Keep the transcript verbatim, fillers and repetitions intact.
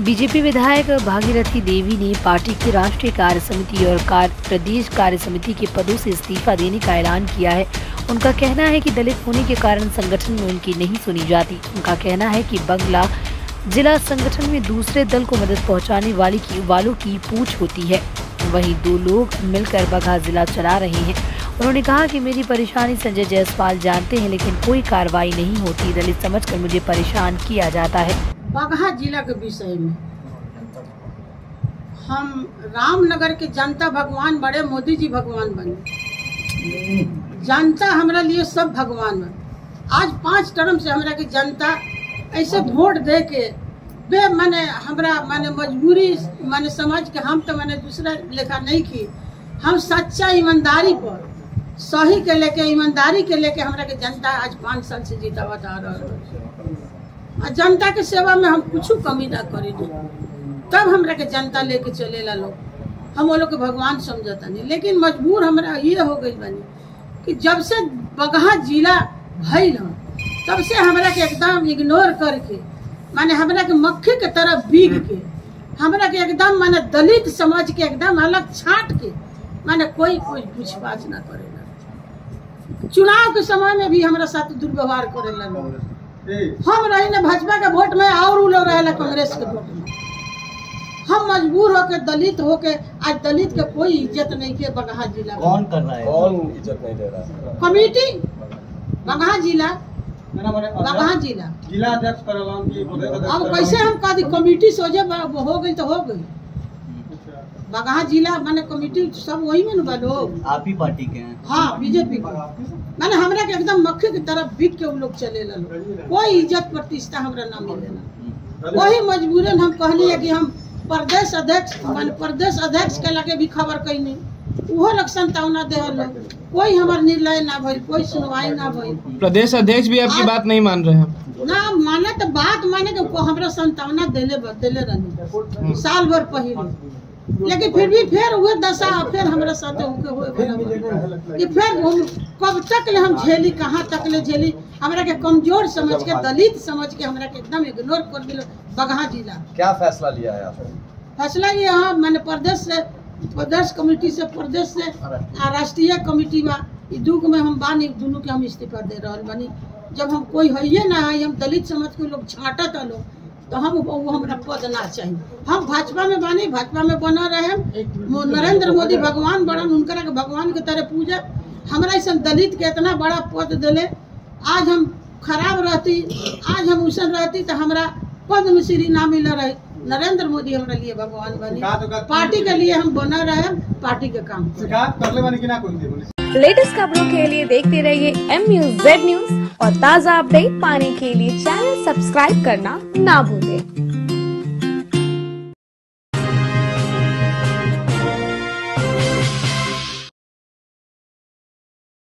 BJP विधायक भागीरथी देवी ने party की राष्ट्रीय कार्य समिति और कार्य प्रदेश कार्य समिति के पदों से इस्तीफा देने का ऐलान किया है। उनका कहना है कि दलित होने के कारण संगठन में उनकी नहीं सुनी जाती। उनका कहना है कि बंगला जिला संगठन में दूसरे दल को मदद पहुंचाने वाली की वालों की पूछ होती है, वहीं दो लोग मिलकर बगहा जिला चला रहे हैं। उन्होंने कहा कि मेरी परेशानी संजय जायसवाल जानते हैं, लेकिन कोई कार्रवाई नहीं होती। दलित समझकर मुझे परेशान किया जाता है। बगहा जिला के विषय में हम रामनगर के जनता भगवान बड़े, मोदी जी भगवान बने। जनता हमारा लिए सब भगवान बने। आज पांच टर्म से हमरा की जनता ऐसे वोट दे के बे मैंने हमरा मैंने मजबूरी मैंने समझ के हम तो मैंने दूसरा लेखा नहीं की। हम सच्चा ईमानदारी पर सही के लेके ईमानदारी के लेके हमरा के जनता आज पाँच साल से जीता बता रहा। जनता के सेवा में हम कुछ कमी ना करी, तब हमरा के जनता लेके चलेला लोग। हम वो लोग के भगवान समझता नहीं, लेकिन मजबूर हमरा ये हो गई बनी कि जब से बगहा जिला भइल तब से हमरा के एकदम इग्नोर करके माने हमरा के मक्खी के तरफ बीग के हमरा के एकदम माने दलित समझ के एकदम अलग छाट के माने कोई कोई पूछताछ ना करेला। चुनाव के समय में भी हमरा साथ दुर्व्यवहार करेला लोग। हम रही ना भाजपा के वोट में और उ लोग रहेला कांग्रेस के वोट में। हम मजबूर होके दलित होके आज दलित के कोई इज्जत नहीं के बगहा जिला। कौन कर रहा है? कौन इज्जत नहीं दे रहा है? कमेटी बगहा जिला बगहा जिला जिला अध्यक्ष करवाम की। अब कैसे हम कह दी कमेटी सोचे हो गई तो हो गई। बगहा जिला माने कमेटी सब वही में ना लोग। आप ही पार्टी के हैं? हाँ, बीजेपी के। माने हमरा के एकदम मक्खी की तरफ बिक के लोग चले ला। कोई इज्जत प्रतिष्ठा हमरा ना मिलेला। वही मजबूरन हम कहली है कि हम प्रदेश अध्यक्ष माने प्रदेश अध्यक्ष के लगे भी खबर कई नहीं, वो लोग संतावना दे लोग। कोई हमार निर्णय ना भइल, कोई सुनवाई ना भइल। प्रदेश अध्यक्ष भी आपकी बात नहीं मान रहे हैं? ना माने तो बात माने तो हमरा संतावना देले देले रहनी साल भर पहले, लेकिन फिर भी फिर हुए दशा फिर हमरा साथे होके हुए कि फिर हम कब तक ले हम झेली, कहाँ तक ले झेली। हमरा के कमजोर समझ के दलित समझ के हमरा के एकदम इग्नोर कर दिलो बगहा जिला। क्या फैसला लिया है आपने? फैसला ये हाँ मैंने प्रदेश से प्रदेश कमेटी से प्रदेश से राष्ट्रीय कमेटी बा दुख में हम बानी दोनों के हम इस्तीफा दे रहे बनी। जब हम कोई है ना है हम दलित समझ के लोग छाटा था लोग तो हम वो हमरा पद ना चाहिए। हम भाजपा में बानी, भाजपा में बना रहे। नरेंद्र मोदी भगवान बड़न, उनकरा के भगवान के तरह पूजा। हमरा ऐसा दलित के इतना बड़ा पद दिले। आज हम खराब रहती, आज हम उसन रहती तो हमरा पद्म श्री ना मिल रहे। नरेंद्र मोदी हमरा लिए भगवान बनी, पार्टी के लिए हम बना रहे, पार्टी के काम कर ले। लेटेस्ट खबरों के लिए देखते रहिए एम न्यूज़ जेड न्यूज़ और ताज़ा अपडेट पाने के लिए चैनल सब्सक्राइब करना ना भूलें।